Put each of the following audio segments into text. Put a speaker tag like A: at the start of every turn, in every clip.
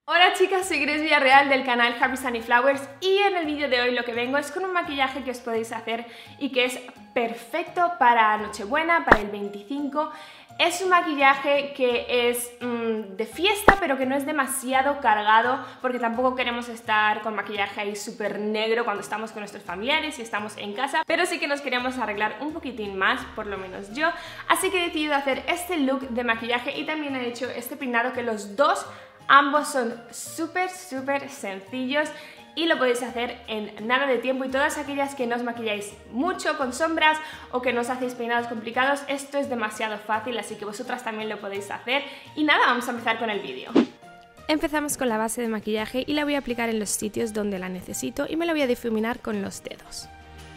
A: Hola chicas, soy Grace Villarreal del canal Happy Sunny Flowers y en el vídeo de hoy lo que vengo es con un maquillaje que os podéis hacer y que es perfecto para Nochebuena, para el 25. Es un maquillaje que es de fiesta, pero que no es demasiado cargado porque tampoco queremos estar con maquillaje ahí súper negro cuando estamos con nuestros familiares y estamos en casa, pero sí que nos queremos arreglar un poquitín más, por lo menos yo. Así que he decidido hacer este look de maquillaje y también he hecho este peinado que ambos son súper sencillos y lo podéis hacer en nada de tiempo. Y todas aquellas que no os maquilláis mucho con sombras o que no os hacéis peinados complicados, esto es demasiado fácil, así que vosotras también lo podéis hacer. Y nada, vamos a empezar con el vídeo. Empezamos con la base de maquillaje y la voy a aplicar en los sitios donde la necesito y me la voy a difuminar con los dedos.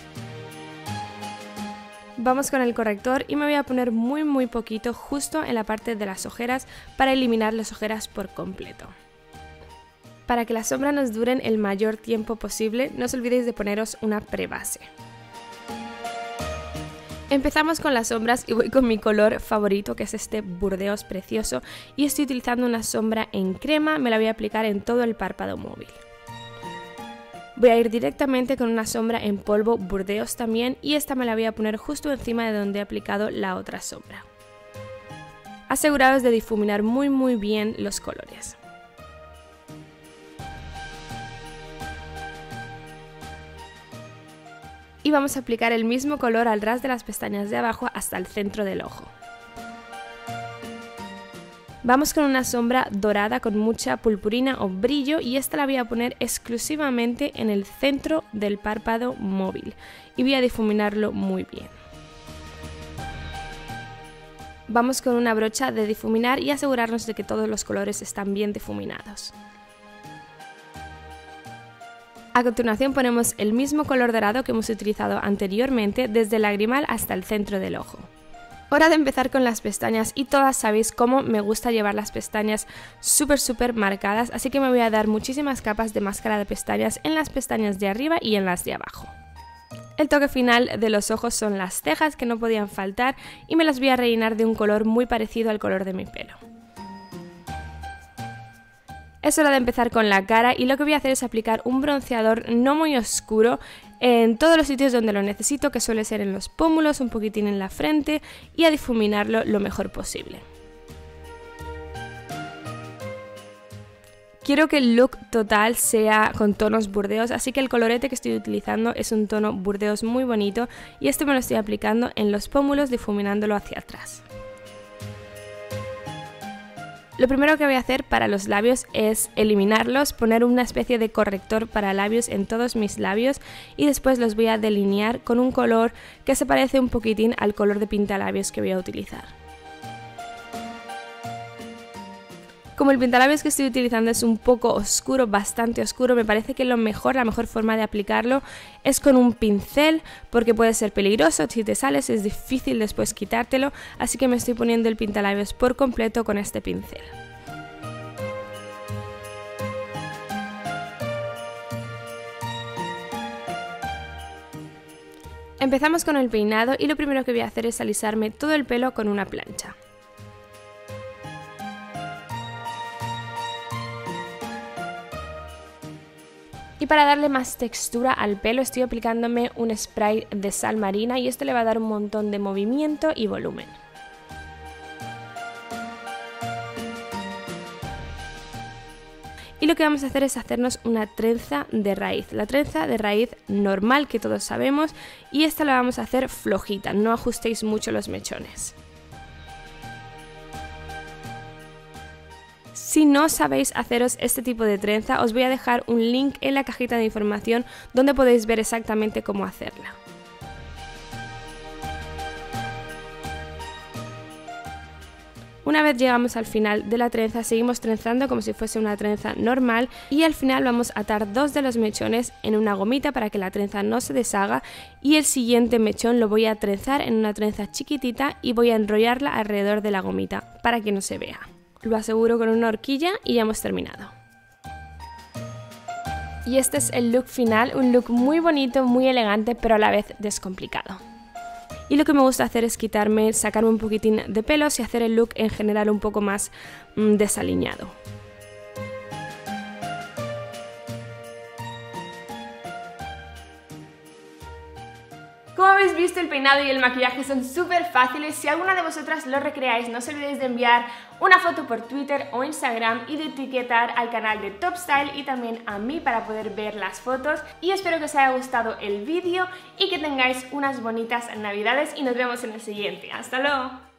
A: Vamos con el corrector y me voy a poner muy poquito justo en la parte de las ojeras para eliminar las ojeras por completo. Para que las sombras nos duren el mayor tiempo posible, no os olvidéis de poneros una prebase. Empezamos con las sombras y voy con mi color favorito, que es este burdeos precioso, y estoy utilizando una sombra en crema, me la voy a aplicar en todo el párpado móvil. Voy a ir directamente con una sombra en polvo burdeos también y esta me la voy a poner justo encima de donde he aplicado la otra sombra. Aseguraos de difuminar muy bien los colores. Y vamos a aplicar el mismo color al ras de las pestañas de abajo hasta el centro del ojo. Vamos con una sombra dorada con mucha purpurina o brillo y esta la voy a poner exclusivamente en el centro del párpado móvil y voy a difuminarlo muy bien. Vamos con una brocha de difuminar y asegurarnos de que todos los colores están bien difuminados. A continuación ponemos el mismo color dorado que hemos utilizado anteriormente desde el lagrimal hasta el centro del ojo. Hora de empezar con las pestañas y todas sabéis cómo me gusta llevar las pestañas súper marcadas, así que me voy a dar muchísimas capas de máscara de pestañas en las pestañas de arriba y en las de abajo. El toque final de los ojos son las cejas, que no podían faltar, y me las voy a rellenar de un color muy parecido al color de mi pelo. Es hora de empezar con la cara y lo que voy a hacer es aplicar un bronceador no muy oscuro en todos los sitios donde lo necesito, que suele ser en los pómulos, un poquitín en la frente, y a difuminarlo lo mejor posible. Quiero que el look total sea con tonos burdeos, así que el colorete que estoy utilizando es un tono burdeos muy bonito y este me lo estoy aplicando en los pómulos, difuminándolo hacia atrás. Lo primero que voy a hacer para los labios es eliminarlos, poner una especie de corrector para labios en todos mis labios y después los voy a delinear con un color que se parece un poquitín al color de pintalabios que voy a utilizar. Como el pintalabios que estoy utilizando es un poco oscuro, bastante oscuro, me parece que la mejor forma de aplicarlo es con un pincel, porque puede ser peligroso, si te sales es difícil después quitártelo, así que me estoy poniendo el pintalabios por completo con este pincel. Empezamos con el peinado y lo primero que voy a hacer es alisarme todo el pelo con una plancha. Y para darle más textura al pelo estoy aplicándome un spray de sal marina y esto le va a dar un montón de movimiento y volumen. Y lo que vamos a hacer es hacernos una trenza de raíz, la trenza de raíz normal que todos sabemos, y esta la vamos a hacer flojita, no ajustéis mucho los mechones. Si no sabéis haceros este tipo de trenza, os voy a dejar un link en la cajita de información donde podéis ver exactamente cómo hacerla. Una vez llegamos al final de la trenza, seguimos trenzando como si fuese una trenza normal y al final vamos a atar dos de los mechones en una gomita para que la trenza no se deshaga y el siguiente mechón lo voy a trenzar en una trenza chiquitita y voy a enrollarla alrededor de la gomita para que no se vea. Lo aseguro con una horquilla y ya hemos terminado. Y este es el look final, un look muy bonito, muy elegante, pero a la vez descomplicado. Y lo que me gusta hacer es sacarme un poquitín de pelos y hacer el look en general un poco más desaliñado. Como habéis visto, el peinado y el maquillaje son súper fáciles. Si alguna de vosotras lo recreáis, no os olvidéis de enviar una foto por Twitter o Instagram y de etiquetar al canal de Top Style y también a mí para poder ver las fotos. Y espero que os haya gustado el vídeo y que tengáis unas bonitas navidades y nos vemos en el siguiente. ¡Hasta luego!